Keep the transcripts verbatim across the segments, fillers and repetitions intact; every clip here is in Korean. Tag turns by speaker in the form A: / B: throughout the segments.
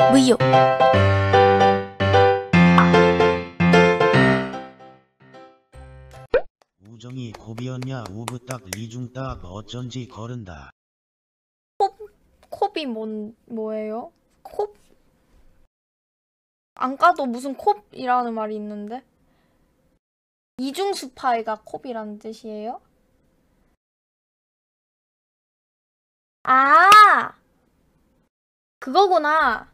A: 무효.
B: 우정이 콥이었냐 우부딱 리중딱 어쩐지 거른다.
C: 콥? 콥이 뭔, 뭐예요? 콥? 안 까도 무슨 콥이라는 말이 있는데? 이중수파이가 콥이라는 뜻이에요? 아! 그거구나.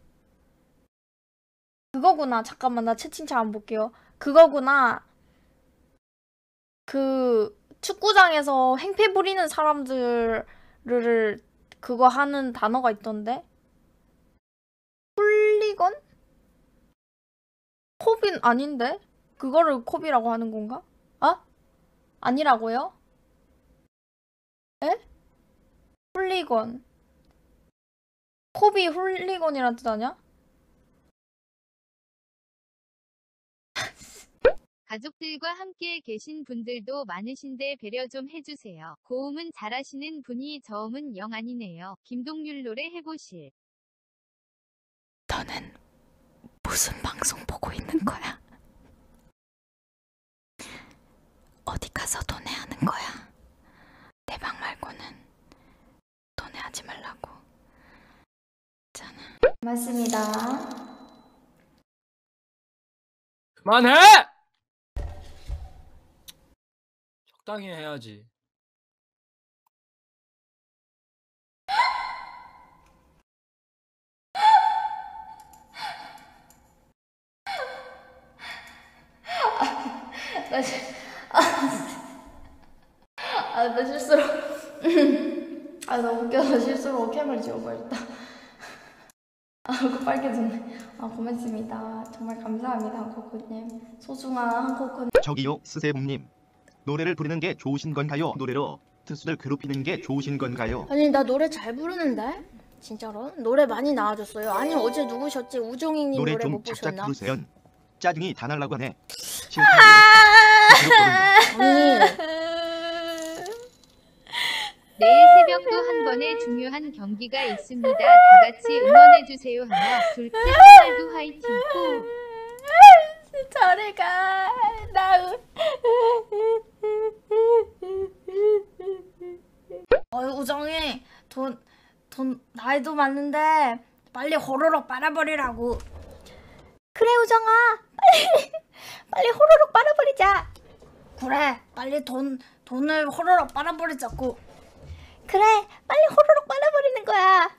C: 그거구나. 잠깐만, 나 채팅창 안 볼게요. 그거구나. 그 축구장에서 행패 부리는 사람들을 그거 하는 단어가 있던데? 훌리건? 콥인 아닌데? 그거를 콥이라고 하는 건가? 아? 아니라고요? 에? 훌리건. 콥이 훌리건이란 뜻 아냐?
D: 가족들과 함께 계신 분들도 많으신데 배려 좀 해주세요. 고음은 잘하시는 분이 저음은 영 아니네요. 김동률 노래 해보실.
A: 너는 무슨 방송 보고 있는 거야? 어디 가서 도내하는 거야? 내 방 말고는 도내하지 말라고. 있잖아.
C: 맞습니다.
E: 그만해! 적당히 해야지.
C: 나 실... 아, 아, 나 실수로 아, 나 웃겨서 실수로 캠을 지워버렸다. 아, 얼굴 빨개졌네. 아, 고맙습니다. 정말 감사합니다, 한코코님. 소중한 한코코님.
F: 저기요, 스세봄님. 노래를 부르는 게 좋으신 건가요? 노래로 투수들 괴롭히는 게 좋으신 건가요?
G: 아니, 나 노래 잘 부르는데? 진짜로? 노래 많이 나와줬어요. 아니, 어제 누구셨지? 우종이님 노래,
F: 노래
G: 못
F: 좀 작작
G: 보셨나?
F: 부르세요. 짜증이 다 날라고 하네.
G: 아니,
D: 내일 새벽도 한 번의 중요한 경기가 있습니다. 다 같이 응원해주세요. 하나, 둘, 셋, 하나도 화이팅! 후.
C: 저리 가. 나. 어이, 우정이. 돈, 돈, 나이도 많은데 빨리 호로록 빨아버리라고. 그래, 우정아. 빨리, 빨리 호로록 빨아버리자. 그래, 빨리 돈, 돈을 호로록 빨아버리자고. 그래, 빨리 호로록 빨아버리는 거야.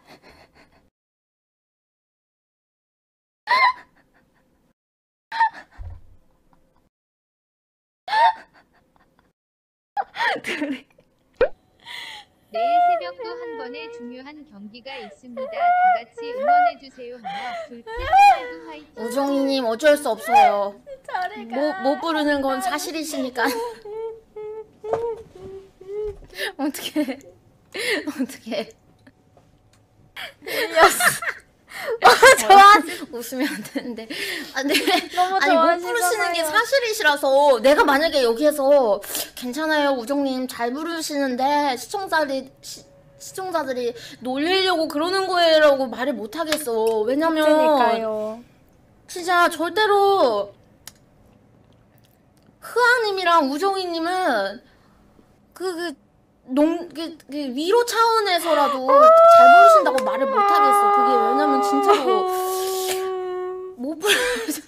D: 내일 새벽도 한 번의 중요한 경기가 있습니다. 다 같이 응원해주세요. 하나, 둘, 셋, 하나도 화이팅!
G: 우종이님 어쩔 수 없어요.
C: 저리 가.
G: 못, 못 부르는 건 사실이시니까. 어떡해. 어떡해. 좋아. 웃으면 안 되는데. 아, 네.
C: 너무
G: 아니, 못
C: 좋아하시잖아요.
G: 부르시는 게 사실이시라서 내가 만약에 여기에서 괜찮아요, 우종님 잘 부르시는데 시청자들이 시, 시청자들이 놀리려고 그러는 거예요라고 말을 못 하겠어. 왜냐면
C: 그러니까요.
G: 진짜 절대로 흐아님이랑 우정이님은 그, 그, 농, 그, 그 위로 차원에서라도 잘 부르신다고 말을 못 하겠어. 그게 왜냐면 진짜로 못 부르